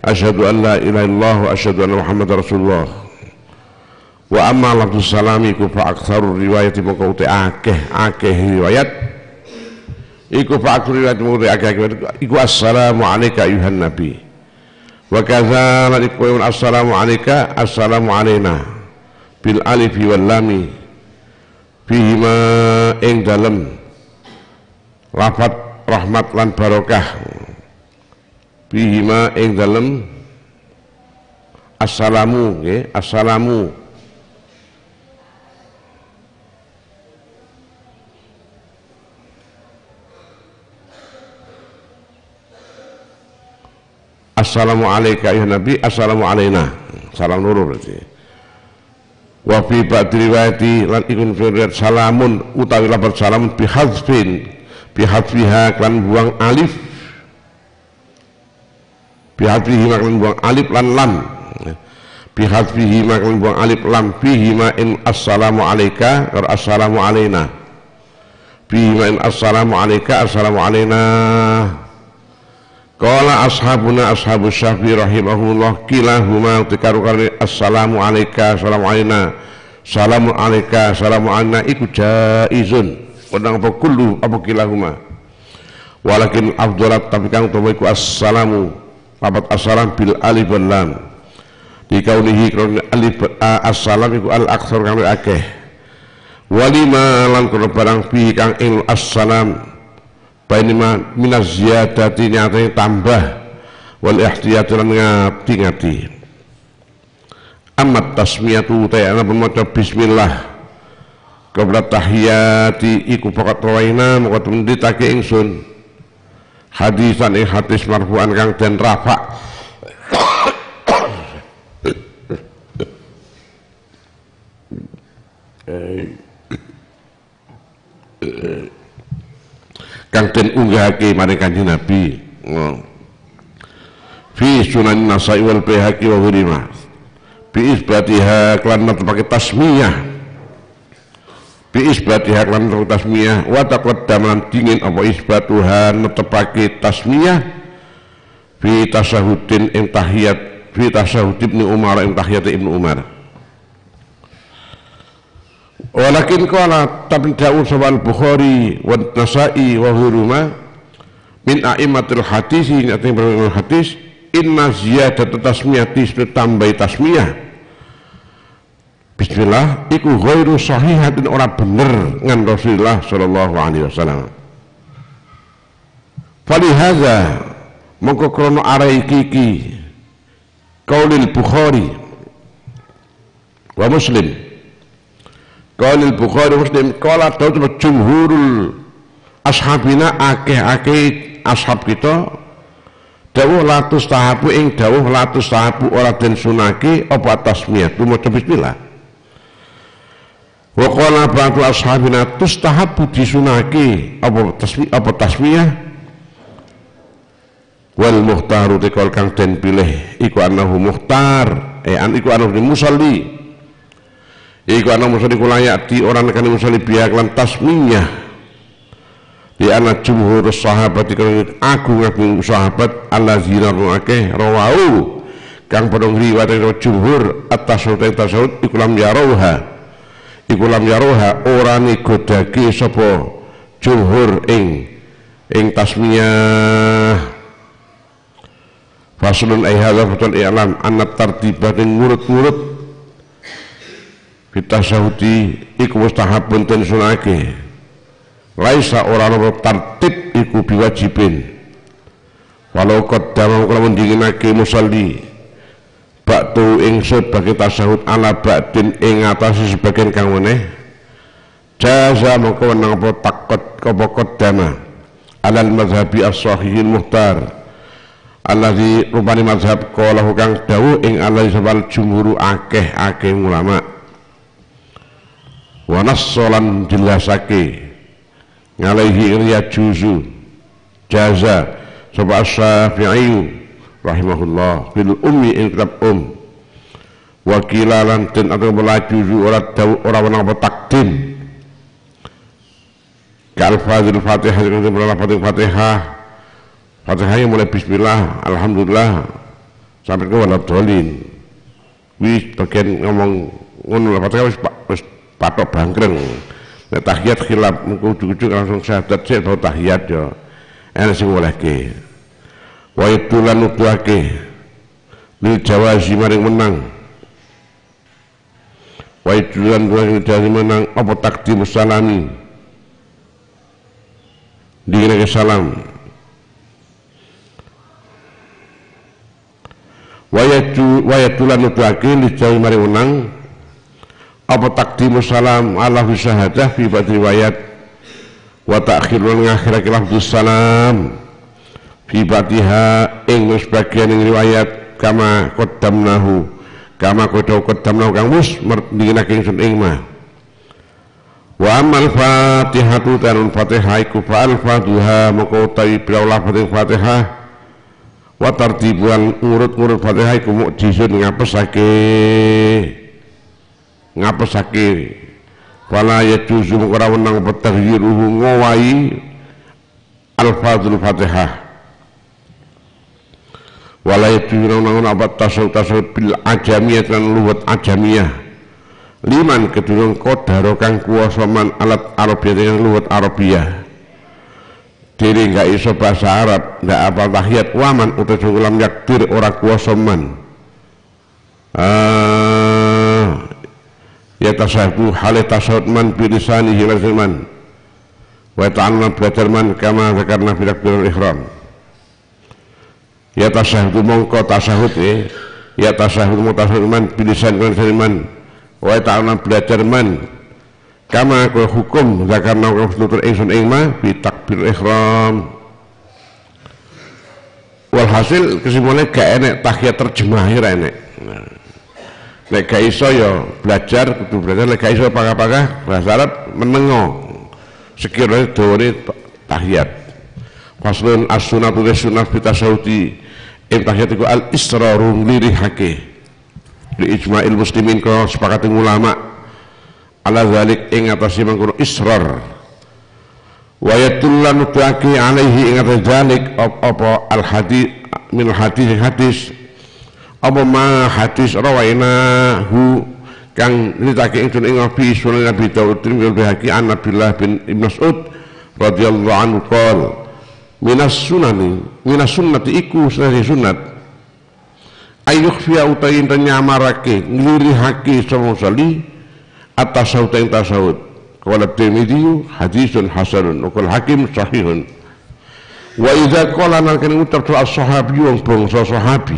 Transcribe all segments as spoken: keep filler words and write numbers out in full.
asyhadu an la ilaha illallah wa asyhadu anna muhammadar rasulullah. Wa amma lafdzus salami ku fa aktsarur riwayat mongko uti akeh akeh riwayat iku fa aktsarur riwayat mongko uti akeh iku assalamu alayka ayuhan nabi wa kadzalika iku assalamu alayka assalamu alaina bil alif wal lam fihima ing dalem lafat rahmat lan barokah fihima ing dalem assalamu nggih assalamu assalamu alayka ya nabi assalamu alaina salam nurul berarti wa fi ba'd riwayati lan ikun riwayat salamun utawi lafaz salamun bi hadzfin bi hadzfiha kan buang alif bi hadzfihi kan buang alif lan lam bi hadzfihi kan buang alif lam fihi ma in assalamu alayka wa assalamu alaina fihi ma in assalamu alayka assalamu alaina. Qala ashabuna ashabu Syafi'i rahimahullah kilahuma tikaru-kali assalamu alayka assalamu alayna salamu alayka salamu alayna iku jaizun undang apa kullu apa kilahuma walakin afdalat tapi kang utawa iku assalamu lapat assalam bil alif wal lam dikaunihi krono alif assalam iku al aktsar kang akeh walima lan kono barang fi kang il assalam bainima minaz ziyadati nyatanya tambah wal ihtiyatu lan ngati-ngati amat tasmiyatu ta'ala bermaca bismillah qabla tahiyati iku faqat rawaina moko ditake ingsun hadisan ing hadis marfu'an kang den rafa kang den unggahake maring Kanjeng Nabi oh. Fi Sunan Nasa'i wal Baihaqi wa ghurima bi isbatiha klan netepake tasmiyah bi isbatiha klan netepake tasmiyah wa taqaddam dingin apa isbatuha netepake tasmiyah fi tasyahudin ing tahiyat fi tasyahud Ibnu Umar ing tahiyat Ibnu Umar. Walakin qala tapi da'u sawal Bukhari wa Nasa'i wa huruma min a'immatil hadis ngatine berul hadis inna ziyadatu tasmiyati tambah tasmiyah bismillah iku ghairu sahihatin ora bener ngan Rasulullah sallallahu alaihi wasallam. Falihaza mongko krono arai iki qaulil Bukhari wa Muslim Qaulil Bukhari Muslim qala ta'ala jumhurul ashabina akeh-akeh ashab kita dawuh latus tahabu ing dawuh latus tahabu ora den sunake apa tasmiyah maca bismillah wa qala ba'du ashabina tustahabu disunake apa tasmiyah apa tasmiyah wal muhtaru tekol kang den pilih iku annahu muhtar eh an iku annahu musalli iku ana musalli kulayak di orang nekani musalli biak lan tasmiyah di anak jumhur sahabat iku agung-agung sahabat allazina ruake rawahu kang padha riwayat jumhur atas tasawuf iku lam yarauha iku lam yarauha ora nigodake sapa jumhur ing ing tasmiyah faslun ay hadza fatul i'lam anna tartibat ing ngurut-ngurut kita sahudi iku mustahabun ten sunake laisa ora ana tartib iku biwajibin walau qaddama kula mendinginake musalli baktu ing sebagai tasahud ala ba'din ing atase sebagian kang meneh jaza mongko wenang apa takot apa qaddama alal mazhabi as-sahihil muhtar alladzi rupani mazhab qala kang dawuh ing alai sabal jumhur akeh-akeh ulama wa nassolan jelasake ngalaihi riya juzu jaza sapa Syafi'i rahimahullah fil ummi ing kitab um wakilalan ten atau belajuzu ora dawu ora ana apa takdim kal fadil fatihah dengan fatihah fatihah yang mulai bismillah alhamdulillah sampai ke wala dolin wis bagian ngomong ngono lah Fatihah wis wis patok bangkreng nek tahiyat khilaf mengko ujug-ujug langsung syahadat sik tau tahiyat yo ana sing olehke wa itulan nutuake lil jawazi maring menang wa itulan lil jawazi menang apa takdim salami dikira salam wayatu wayatulan nutuake li jawi mari menang apa takdimu salam ala syahadah fi ba'd riwayat wa ta'khirun ngakhirake lafdzus salam fi ba'diha ing sebagian ing riwayat kama qaddamnahu kama qad qaddamnahu kang mus dinake ingsun ing mah wa amal fatihatu tanun fatihah iku fa'al fadhuha moko utawi bilaulah fatihah wa tartibuan urut-urut fatihah iku mukjizun ngapesake ngapesake wala yajuzu ora wenang petahyiruhu ngowahi al-fadhul fatihah wala yajuzu nang apa tasawuf-tasawuf bil ajamiyah lan luwat ajamiyah liman kedurung kodaro kang kuwasa man alat arabiyah dengan luwat arabiyah diri nggak iso bahasa Arab nggak apa tahiyat waman utus ulam yakdir ora kuwasa man ah ya tasawuf hal tasawuf man bilisani hilasin man wa ta'ala belajar man kama zakarna fi takbirul ihram ya tasawuf mongko tasawuf eh ya tasawuf mutasawuf man bilisan hilasin man wa ta'ala belajar man kama ku hukum zakarna wa nutur ingsun ing ma bi takbir ihram walhasil kesimpulannya gak enek tahiyat terjemah ora enek nek gak iso ya belajar kudu belajar nek gak iso apakah bahasa Arab menengo sekiranya dawane tahiyat faslun as-sunnatu sunnah fi tasawuti ing tahiyat iku al-israru lirihake li ijma'il muslimin ka sepakate ulama ala zalik ing atase mangkono israr wa yatullan tuaki alaihi ing atase zalik apa al hadis min hadis hadis apa ma hadis rawaina hu kang nitake ingsun ing Nabi sunan Nabi Daud bin Bihaqi an Abdullah bin Ibnu Mas'ud radhiyallahu anhu qol minas sunani minas sunnati iku sunati sunat ayuk fiya utayin nyamarake nglirihake sama sali atas tasawuf yang tasawuf qala Tirmidzi hadisun hasanun wa qala Hakim sahihun wa idza qala nakan utar as-sahabi wong bangsa sahabi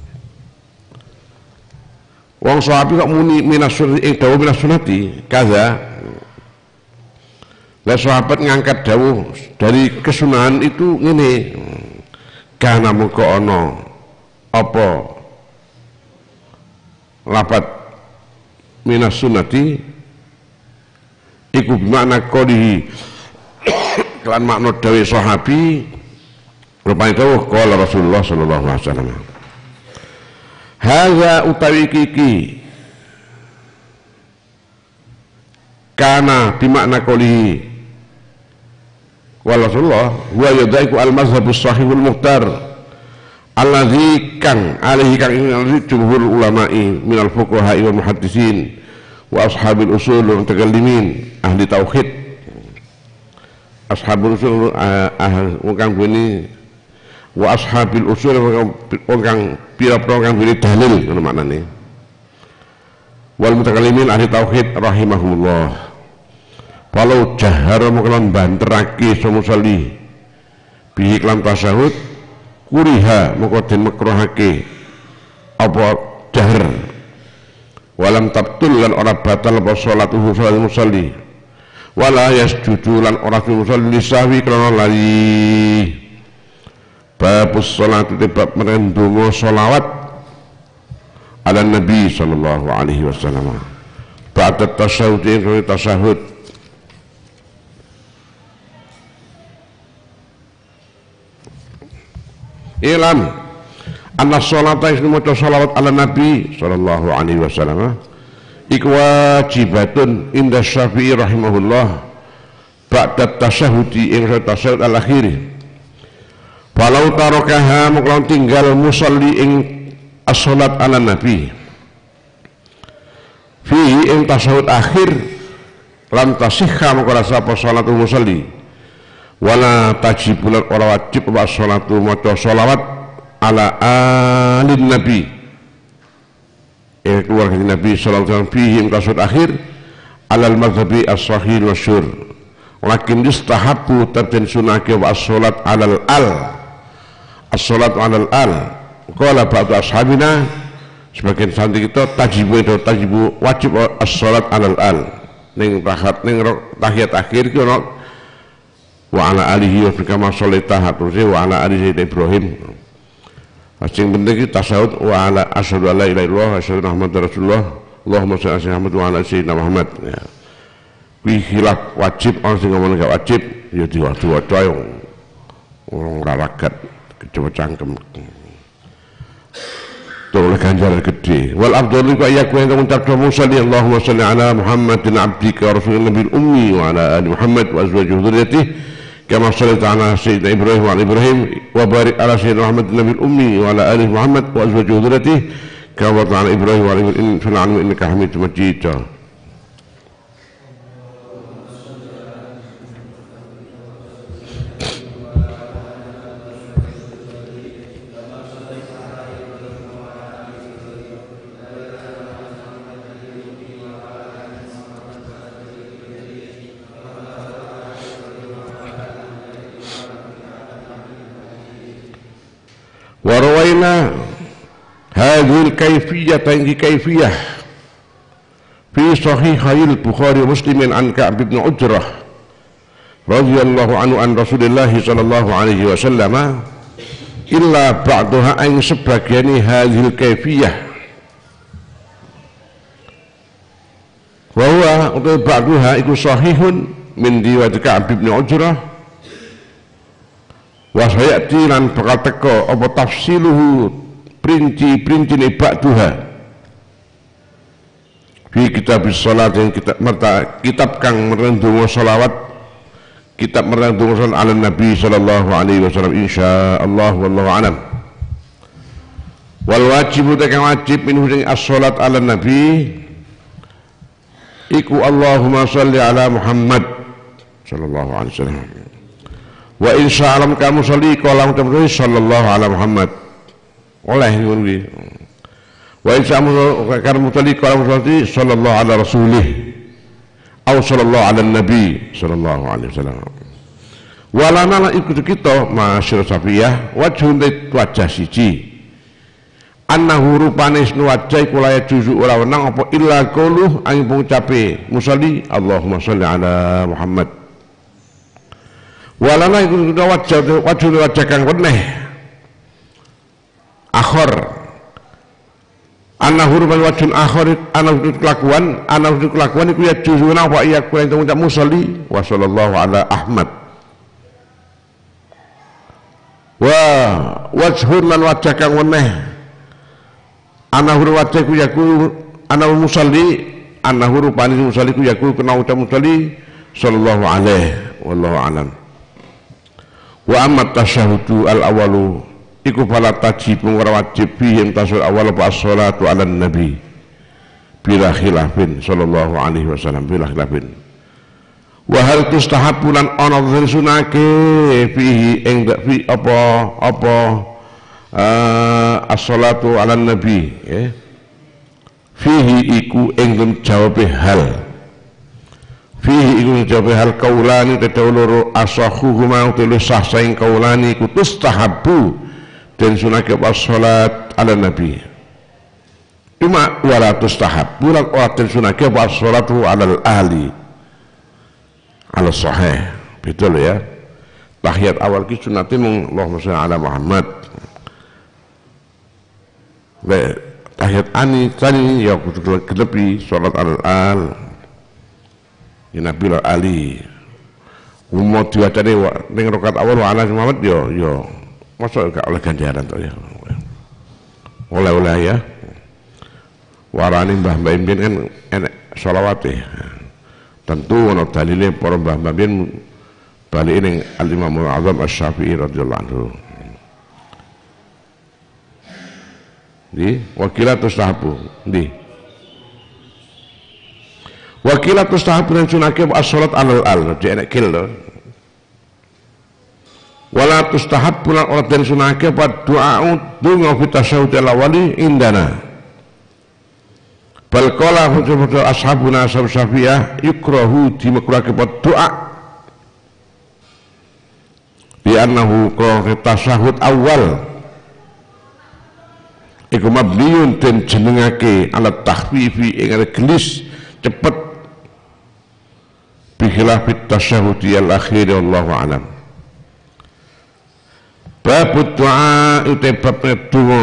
wong sahabi kok muni minas sunnati ing dawuh minas sunnati kaza la sahabat ngangkat dawuh dari kesunahan itu ngene kana mengko ana apa lafaz minas sunnati iku bermakna qolihi kelan makna dawe sahabi rupane dawuh qala Rasulullah sallallahu alaihi wasallam hadza utawi kiki kana bimakna qolihi qala Rasulullah wa yadaiku al-mazhabus sahihul muhtar alladzi kang alaihi kang alladzi jumhur ulama'i minal fuqaha wal muhaddisin wa ashabil usul wal mutakallimin ahli tauhid ashabul usul ahli kang bini wa ashabil usul wong kang pira-pira kang bini dalil ngono maknane wal mutakallimin ahli tauhid rahimahullah walau jahara muklan banterake samusali bihi klam tasawuf kuriha moko den makruhake apa jahr walam tabtul lan ora batal apa salatuhu salat musalli wala yasjudu lan ora musalli sahwi krana lali babus salat bab menendungo selawat ala nabi sallallahu alaihi wasallam ba'da tasyahud ing tasyahud ilam anna sholata ismu maca sholawat ala nabi sallallahu alaihi wasallam iku wajibatun inda Syafi'i rahimahullah ba'da tasyahudi ing tasyahud al-akhir. Walau tarakaha muklan tinggal musalli ing as-salat ala nabi fihi ing tasawuf akhir lan tasihha mengko sapa salatul musalli wala tajibulan ora wajib wa salatu maca sholawat ala alin nabi eh keluarga Nabi sallallahu alaihi wasallam fihi ing tasawuf akhir alal madhabi as-sahih masyhur lakin yustahabbu tabden sunake wa as-salat alal al as-salat alal al qala ba'du ashabina sebagian santri kita tajibu itu tajibu wajib as-salat alal al ning tahat ning tahiyat akhir ki ono wa ala alihi wa kama sholaita hatuse wa ala alihi Ibrahim sing penting iki tasawuf wa ala asyhadu alla ilaha illallah wa asyhadu anna muhammadar rasulullah Allahumma shalli ala Muhammad wa ala sayyidina Muhammad ya kuwi khilaf wajib ana sing ngomong gak wajib ya diwaca-waca yo wong ora ragat kecoba cangkem tolong ganjaran gede wal afdalu ka ya kuwi ngucap musalli Allahumma shalli ala Muhammadin abdika wa rasulil nabiyil ummi wa ala ali Muhammad wa azwajihi wa dhurriyyatihi kama shallaita ala sayyidina Ibrahim wa ala Ibrahim wa barik ala sayyidina Muhammadin nabiyil ummi wa ala ali Muhammad wa azwajihi wa dhurriyyatihi kama barakta ala Ibrahim wa ala Ibrahim fil alamin innaka Hamidum Majid. Warawaina hadhil kaifiyah tinggi kaifiyah fi sahihil Bukhari Muslimin an Ka'b bin Ujrah radhiyallahu anhu an Rasulillah sallallahu alaihi wasallam illa ba'daha aing sebagiani hadhil kaifiyah wa huwa utai ba'daha iku sahihun min riwayat Ka'b bin Ujrah wasayati lan bakal teko apa tafsiluhu perinci-perinci ni ba'duha fi kitab salat yang kitab merta kitab kang merendungo salawat kitab merendungo salawat ala nabi sallallahu alaihi wasallam insyaallah wallahu alam wal wajibu kang wajib minhu sing as-salat ala nabi iku Allahumma shalli ala Muhammad sallallahu alaihi wasallam wa insya Allah kamu sholli kalau kamu sallallahu ala Muhammad oleh ngono wa insya Allah kamu sholli kalau kamu sallallahu ala rasulih atau sallallahu ala nabi sallallahu alaihi wasallam walana ikut kita masyarakat safiyah wajhun wajah siji annahu rupane isnu wajah kula juzu ora wenang apa illa qauluh ang pengucape musalli Allahumma sholli ala Muhammad walana iku wajah wajah wajah kang weneh akhir ana hurman wajhun akhir ana kelakuan ana kelakuan iku ya juzuna wa iya kula ngucap musalli wa sallallahu ala Ahmad wa wajhun lan wajah kang weneh ana hur wajah ku yaku ana musalli ana hurupani musalli ku yaku kena ucap musalli sallallahu alaihi wallahu alam wa amat tasyahudu al awalu iku fala tajib ora wajib fi yang tasawuf awal apa as-salatu ala nabi bila khilafin sallallahu alaihi wasallam bila khilafin wa hal tustahabbu lan ana sunake fihi ing fi apa apa uh, as-salatu ala nabi ya fihi iku ing jawabe hal fihi iku jawabe hal kaulani tetawloro asahuhuma utulu sah saing kaulani iku tustahabbu dan sunake was-salat ala nabi cuma wala tustahabbu lan ora sunake was-salatu ala ahli ala sahih betul ya tahiyat awal ki sunate mung Allahumma shalli ala Muhammad le tahiyat ani tani ya kudu gelepi salat ala al ya Nabi Ali umur diwacane ning rakaat awal wa ala Muhammad yo yo masa gak oleh ganjaran to ya oleh-oleh ya warani mbah-mbah mbien kan enek sholawate tentu ana dalile para mbah-mbah mbien balik ning Al-Imam Al-Azam Asy-Syafi'i radhiyallahu anhu Nggih, wakila tustahabu. Nggih. Wakila tustahabu lan sunake as-salat alal al, di enek kil to. Wala tustahabu lan ora den sunake apa doa donga fi tasyahud al-awali indana. Bal qala hujjatu ashabuna ashab Syafi'iyah yukrahu dimakrake doa bi annahu qala tasyahud awal iku mabniun den jenengake ala takhfifi ing gelis cepet bi khilafit tasyahud al-akhir wallahu alam. Bab doa itu bab doa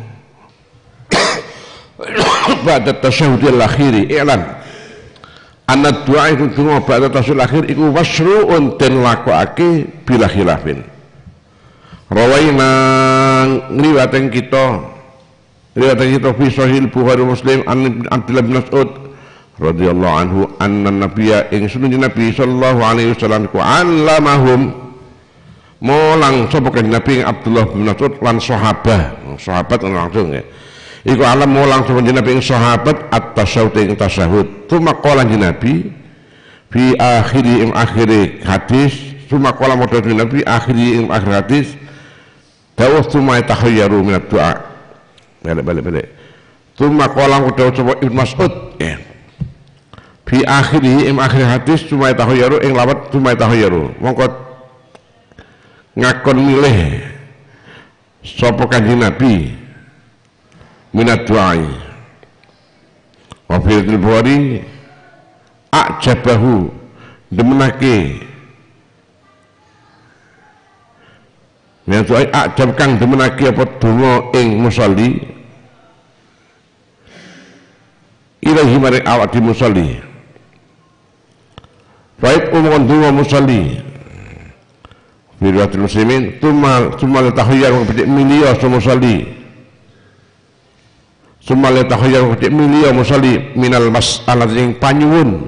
pada tasyahud al-akhir i'lan anna doa itu doa pada tasyahud al-akhir iku wasru'un den lakokake bila khilafin. Rawaina ngriwaten kita riwayat kita fi sahih Bukhari Muslim an Abdullah bin Mas'ud radhiyallahu anhu anna nabiyya ing sunune Nabi sallallahu alaihi wasallam ku allamahum molang sapa kanjeng Nabi Abdullah bin Mas'ud lan sahabat sahabat langsung ya iku alam molang sapa kanjeng Nabi ing sahabat at-tasyahud ing tasyahud tsumma qala kanjeng Nabi fi akhiri ing akhiri hadis tsumma qala kanjeng Nabi akhiri ing akhir hadis dawuh tsumma tahayyaru min ad-du'a balik-balik tsumma qala kanjeng Ibnu Mas'ud ya fi akhiri ing akhir hadis tsumma tahayyaru ing lawat tsumma tahayyaru mongko ngakon milih sapa kanjeng Nabi minat du'ai wa fil Bukhari ajabahu demenake minat du'ai ajab kang demenake apa donga ing musolli ilahi maring awak di musolli baik umum donga musolli Biriwatul muslimin Tumal Tumal tahayyar Kepetik milio Musalli Tumal tahayyar Kepetik milio Musalli Minal mas'alat yang panyuun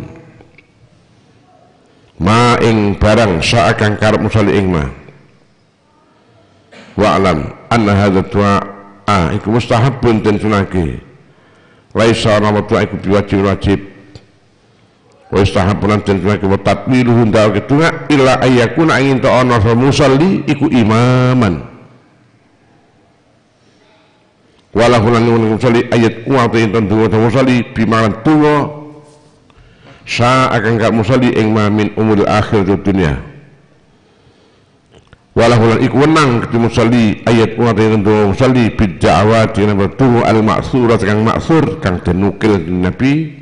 Ma ing barang Sa'akan karab musalli ing ma Wa'alam Anna hadha du'a Iku mustahabun dan sunaki Laisa nama du'a iku biwajib-wajib wa istahabunan dan sunaki wa tatwiluhun dawa ketunga illa ayyakuna ingin ta'ana musalli iku imaman walahulan yang musalli ayat kuwata intan dunga ta musalli bimaran tunga sa'akan ka musalli ing ma min umul akhir dunia walahulan iku wenang keti musalli ayat kuwata intan dunga musalli bidda'awat yang bertunga al-ma'surat kang ma'sur kang denukil Nabi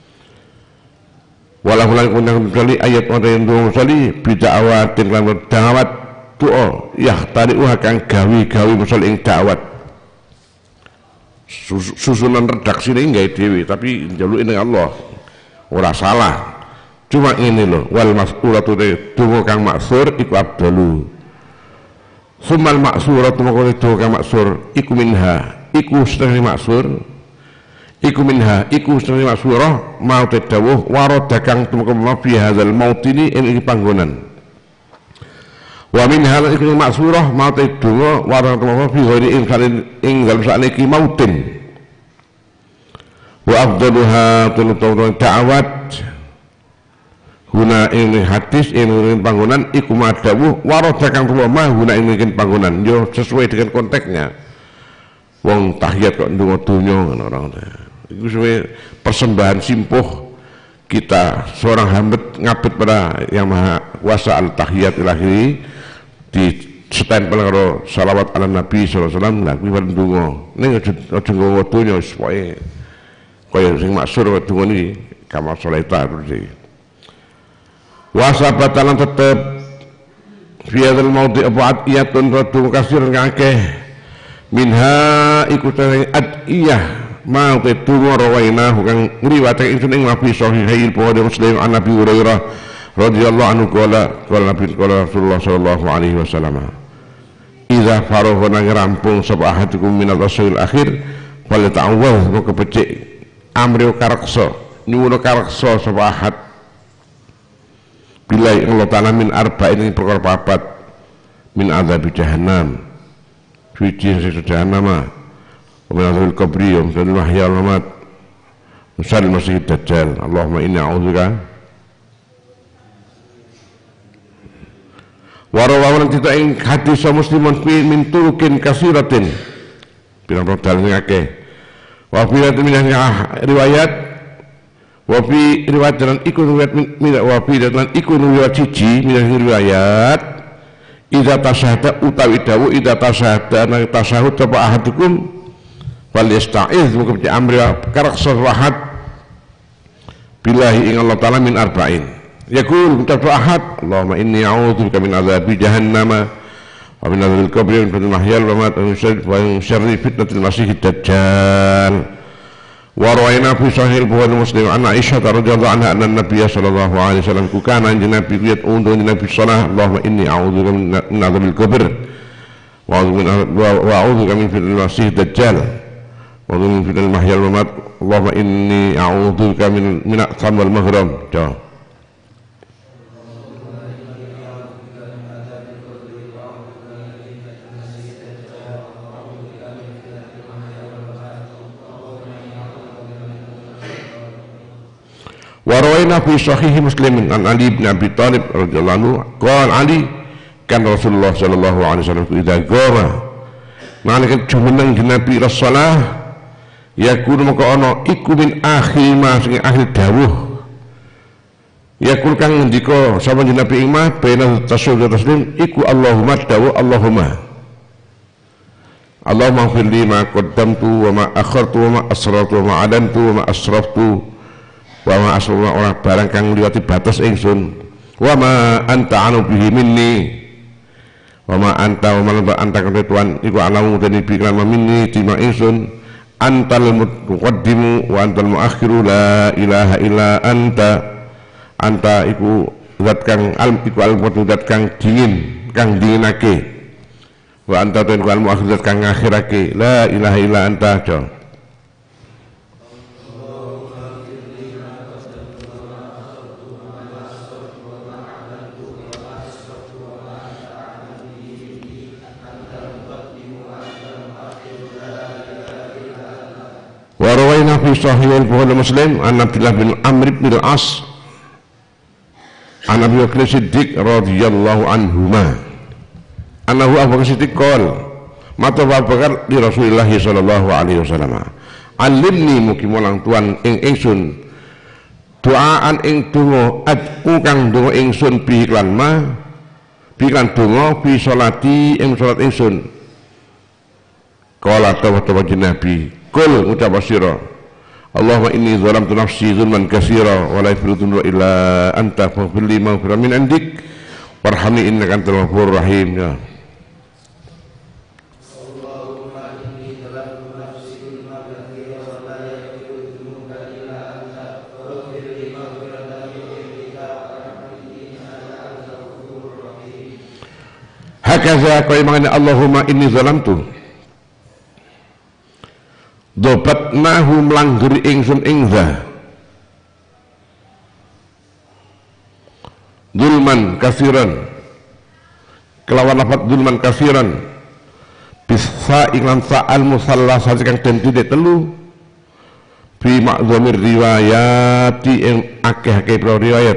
walau lan kunang sekali ayat orang yang doa musali bida'awatin lan da'awat doa yahtari uha kang gawi-gawi musali ing da'awat susunan redaksi ini enggak dewi tapi njaluk ini Allah ora salah cuma ini loh wal mas'ulatu doa kang maksur iku abdalu sumal maksuratu maka doa kang maksur iku minha iku setengah maksur iku minha iku setengah maksurah mau tedawuh warada kang tumeka fi hadzal maut ini ing panggonan wa minha iku maksurah mau tedawuh warada tumeka fi ghairi ing ing dalem sakniki mautin wa afdaluha tunutun da'awat guna ing hadis ing panggonan iku madawuh warada kang tumeka guna ing panggonan yo sesuai dengan konteksnya wong tahiyat kok ndonga donya ngono ora itu sebagai persembahan simpuh kita seorang hamba ngabut pada yang maha kuasa al-tahiyat ilahi di stempel karo salawat ala nabi sallallahu alaihi wasallam lah kuwi ndonga ning aja aja nggawa donya supaya kaya sing maksur donga niki kama salaita terus wasabatan tetep fi hadzal maudhi abu'at iyatun radu kasir ngakeh minha ikutan adiyah ma tetungo rawaina kang ngriwate ingsun ing Nabi sahih Bukhari Muslim an Nabi Hurairah radhiyallahu anhu qala qala Nabi qala Rasulullah sallallahu alaihi wasallam idza faragha nang rampung sapa ahadukum minal rasul akhir fal ta'awwaz maka becik amri karaksa nyuwun karaksa sapa ahad bila Allah ta'ala min arba'in ing perkara papat min adzab jahannam suci siksa jahannam wa min adzabil qabri wa min fitnatil mahya wal mamat wa syarril masiihid dajjal. Allahumma inni a'udzubika wa rawawan tita ing hadis muslimun fi min turukin kasiratin pirang-pirang dalil akeh wa fi riwayat wa fi riwayat dan iku riwayat min wa fi dan iku riwayat siji min riwayat idza tasahada utawi dawu idza tasahada nang tasahud apa ahadukum wal yasta'iz muga bi amri karaksa wahad billahi ing Allah taala min arba'in yaqul mutaba ahad Allahumma inni a'udzubika min adzabi jahannam wa min adzabil qabri wa min fitnatil mahya wal mamat wa min syarri fitnatil masiihid dajjal. Warwaina fi sahih Bukhari Muslim an Aisyah radhiyallahu anha anna Nabiy sallallahu alaihi wasallam kana nabi qiyat undu nabi salah Allahumma inni a'udzubika min adzabil qabr wa a'udzubika min fitnatil masiihid dajjal wa min fitnatil mahya wal mamat Allahumma inni a'udzubika min min aqsam wal maghram. Warawayna fi sahih Muslim an Ali bin Abi Thalib radhiyallahu anhu qala Ali kan Rasulullah sallallahu alaihi wasallam idza qama nalika jumeneng Nabi rasalah yakun maka ana iku min akhir ma sing akhir dawuh yakun kang ngendika sapa Nabi ing mah bena tasawwur taslim iku Allahumma dawuh Allahumma Allahumma ighfirli ma qaddamtu wa ma akhartu wa ma asrartu wa ma adantu wa ma asraftu wa ma asrama orang barang kang liwati batas ingsun wa ma anta anu bihi minni wa ma anta wa ma anta ketuan iku alamu dani pikiran minni tima ingsun antal muqaddimu wa antal muakhiru la ilaha illa anta anta iku zat kang al iku al zat kang dingin kang dinginake wa anta ten al muakhir zat kang ngakhirake la ilaha illa anta jo. Warawayna fi sahih Bukhari Muslim an Abdullah bin Amr bin al-As an Abi Bakr Siddiq radhiyallahu anhuma annahu Abu Bakr Siddiq qala mata Abu Bakar di Rasulullah sallallahu alaihi wasallam alimni mugi mulang tuan ing ingsun doaan ing donga adku kang donga ingsun bi iklan ma bi iklan donga bi salati ing salat ingsun qala tawa-tawa Nabi Kul ucap sira Allahumma inni zalamtu nafsi zulman katsira wa la yaghfiru dzunuba illa anta faghfir li maghfiratan min indik warhamni innaka antal ghafurur rahim. Ya Allahumma inni zalamtu nafsi zulman katsira wa la yaghfiru dzunuba illa anta faghfir li maghfiratan min indika warhamni innaka antal ghafurur rahim. Hakaza qaimana Allahumma inni zalamtu dobat nahu melanggeri ingsun ingza dulman kasiran kelawan lafat dulman kasiran bisa iklan sa'al musalla saja kang den titik telu bi makzamir riwayati yang akeh-akeh riwayat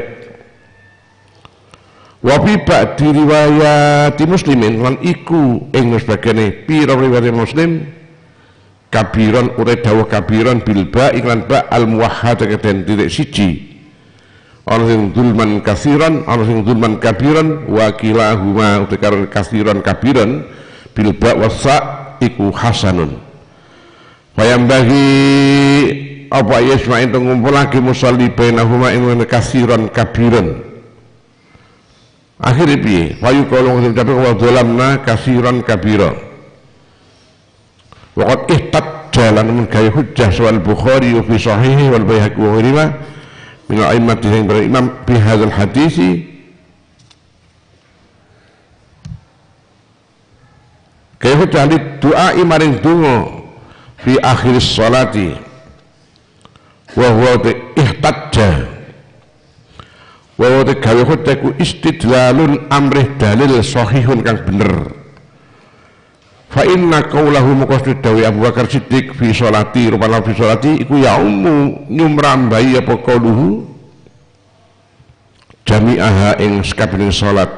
wa bi ba'di riwayati muslimin lan iku ing sebagene pira riwayat muslim kabiran urai dawuh kabiran bilba iklan ba al muwahhad keten titik siji ana sing zulman kasiran ana sing zulman kabiran wa kilahuma utekar kasiran kabiran bilba wasa iku hasanun wayam bagi apa yasma'in ngumpulake musalli bainahuma ing kasiran kabiran akhire piye wayu kalau ngucap wa zalamna kasiran kabira waqad ihtajja lan min gaya hujjah soal Bukhari fi sahihi wal Baihaqi wa ghairihi min a'immati yang berimam fi hadzal hadisi gaya hujjah li doa maring donga fi akhir sholati wa huwa ihtajja wa huwa gaya hujjah ku istidlalun amrih dalil sahihun kang bener fa inna qaulahu muqasid dawi Abu Bakar Siddiq fi sholati rupana fi sholati iku ya ummu nyumrambai apa qauluhu jami'aha ing sakabehing salat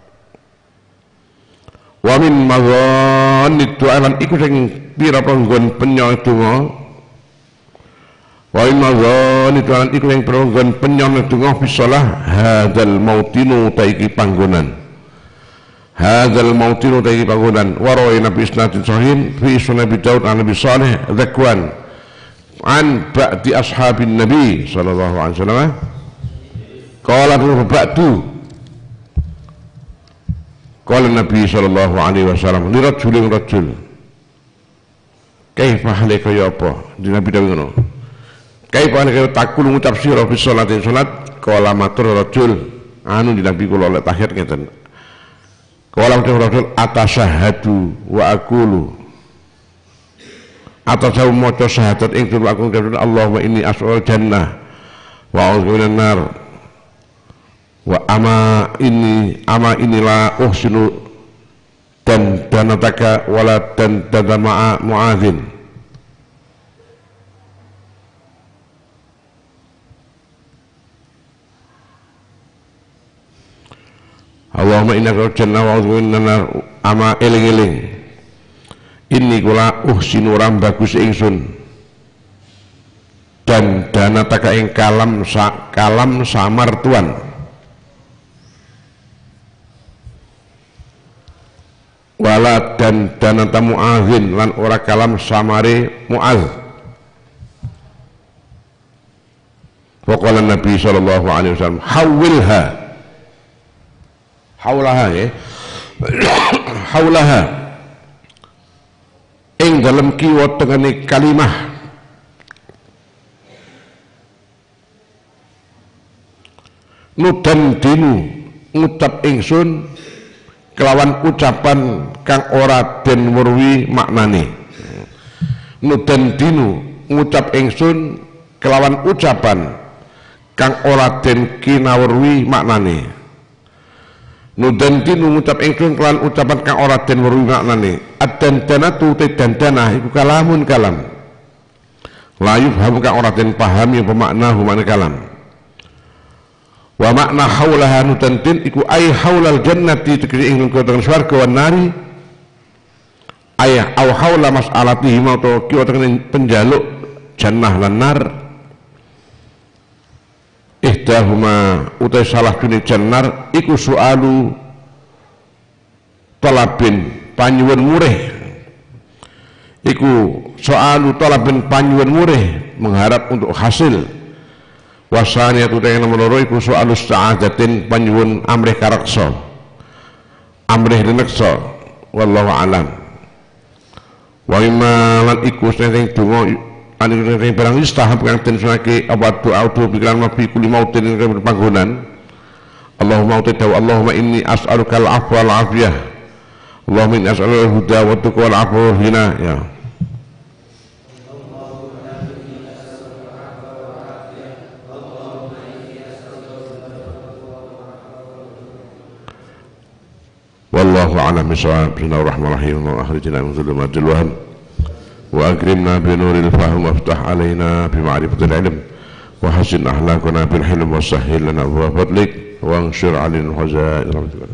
wa min madhannid du'alan iku sing pira-pira nggon penyo donga wa in madhannid du'alan iku sing pira nggon penyo donga fi shalah hadzal mautinu taiki panggonan hadzal mautinu taiki panggonan wa rawaina bi isnadin sahih fi sunan Abi Daud an Nabi Saleh dzakwan an ba'di ashabin nabi sallallahu alaihi wasallam qala ba'du qala Nabi sallallahu alaihi wasallam li rajulin rajul kaifa halika ya apa di Nabi dawuh ngono kaifa halika takul ngucap sira fi sholatin salat qala matur rajul anu di Nabi kula lek tahiyat ngeten qala rajul atasyahadu wa aqulu atasawu maca syahadat ing aku ngene Allahumma inni as'al jannah wa a'udzu minan nar wa ama ini ama inilah uhsinu dan danataka wala dan danama'a mu'adzin Allahumma innaka jannah wa a'udzu minan ama eling-eling ini kula uhsinu ram bagus ingsun dan danataka ing kalam sa, kalam samar tuan wala dan danata mu'adzin lan ora kalam samare mu'adz. Faqala Nabi sallallahu alaihi wasallam hawilha haulaha ya haulaha ing dalam kiwa tengene kalimah nudan dinu ngucap ingsun kelawan ucapan kang ora den murwi maknane nudan dinu ngucap ingsun kelawan ucapan kang ora den kinawurwi maknane nudan dinu ngucap ingsun kelawan ucapan kang ora den murwi maknane ad-dandanatu dandanah iku kalamun kalam la yufhamu kang ora den pahami apa maknahu makna kalam wa makna haulaha nutantin iku ay haulal jannati tegese ing kota swarga wan nari ay au haula mas'alatihi mauto kiwa teng penjaluk jannah lan nar ihdahuma utai salah dune jannar iku soalu talabin panyuwun murih iku soalu talabin panyuwun murih mengharap untuk hasil wasani atu teng nomor loro iku soalus sa'adatin panyuwun amrih kareksa amrih reneksa wallahu alam wa imma lan iku sing donga anu sing barang istahab kang den sunake apa doa doa pikiran mabi kuli mautin ing panggonan Allahumma ta'ala Allahumma inni as'aluka al-afwa wal afiyah Allahumma inni as'aluka al-huda wa tuqa wal afwa wal hina ya wallahu a'lam bishawab. Bismillahirrahmanirrahim. Wa akhrijna min dhulumatil wahm wa akrimna bi nuril fahm waftah alaina bi ma'rifatil ilm wa hasin akhlaqana bil hilm wa sahhil lana wa fadlik wa anshur alaina hazain rahmatika.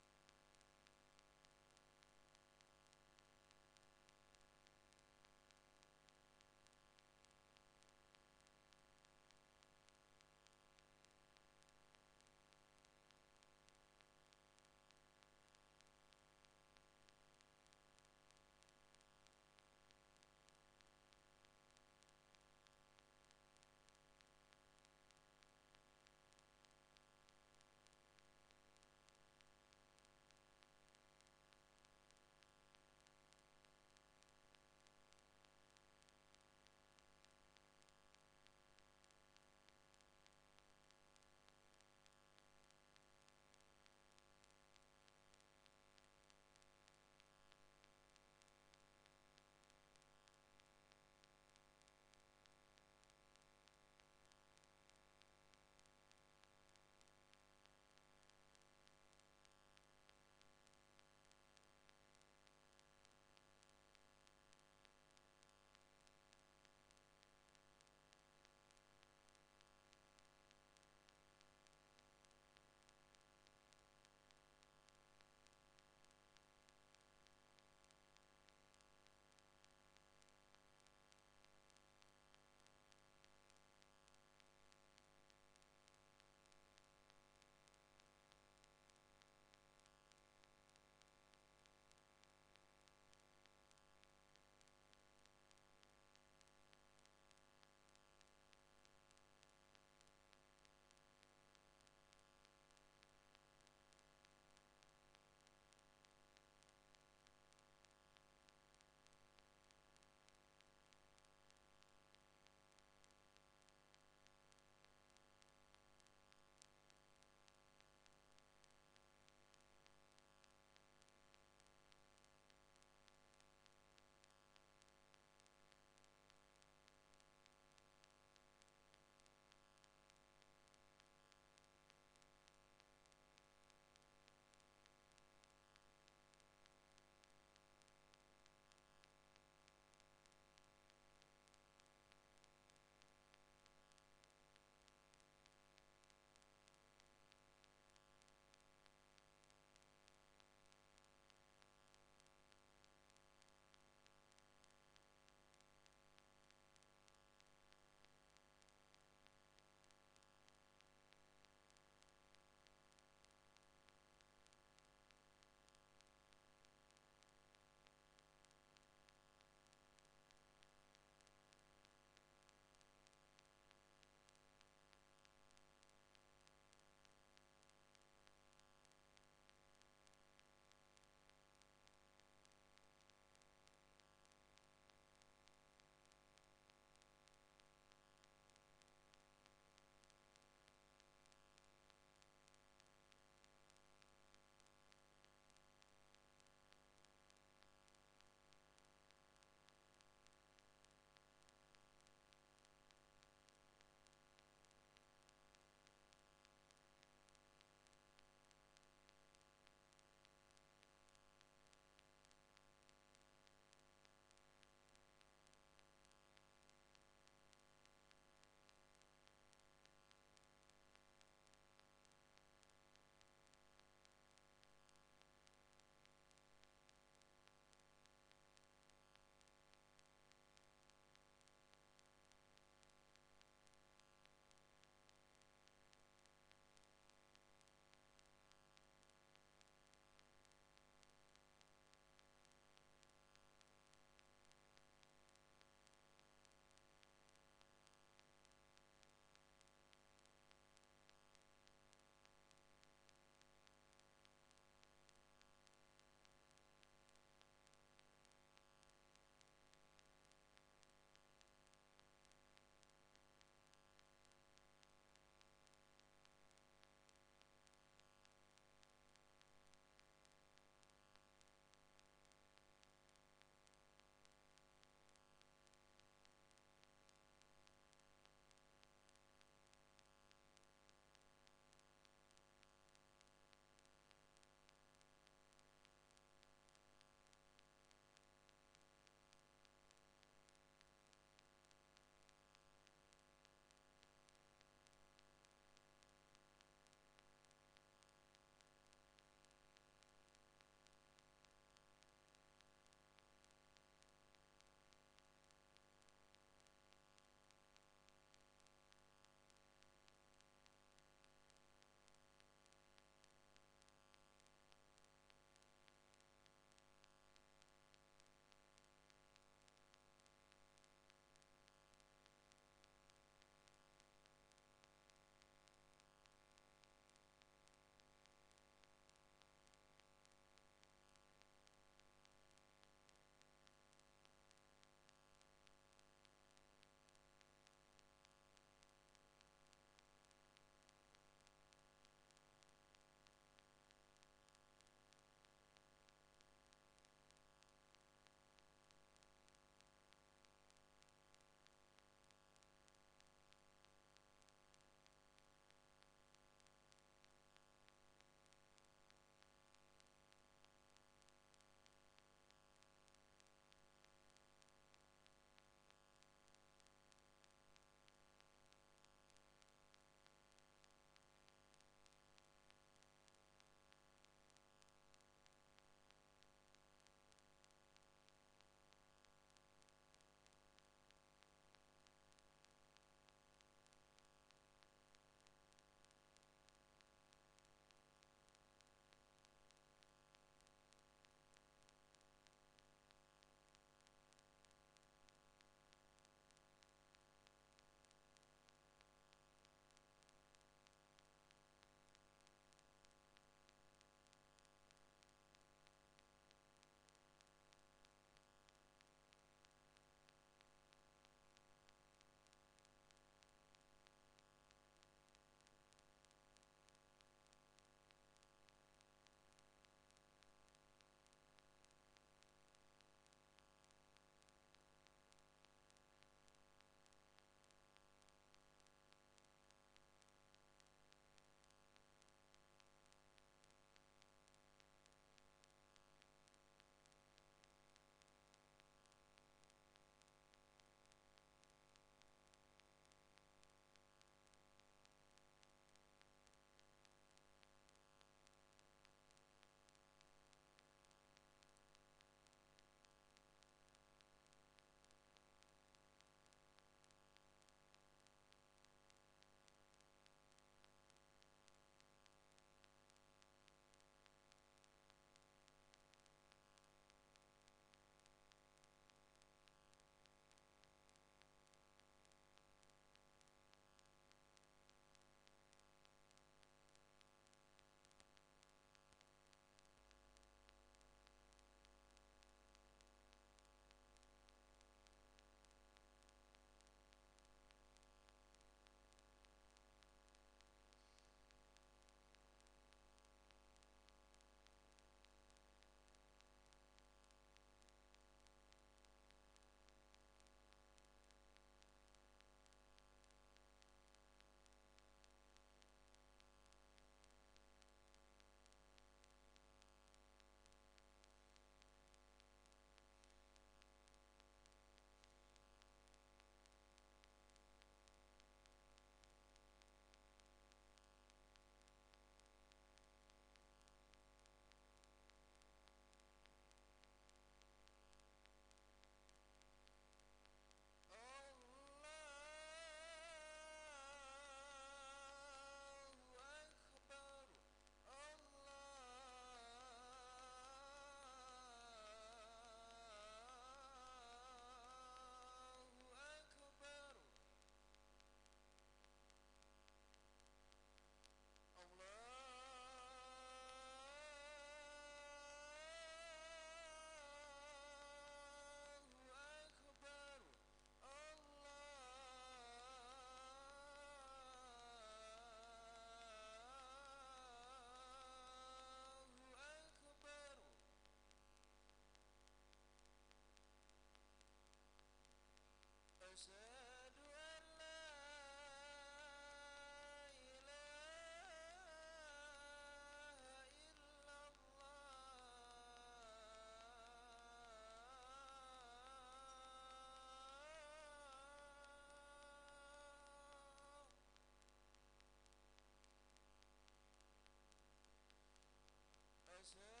se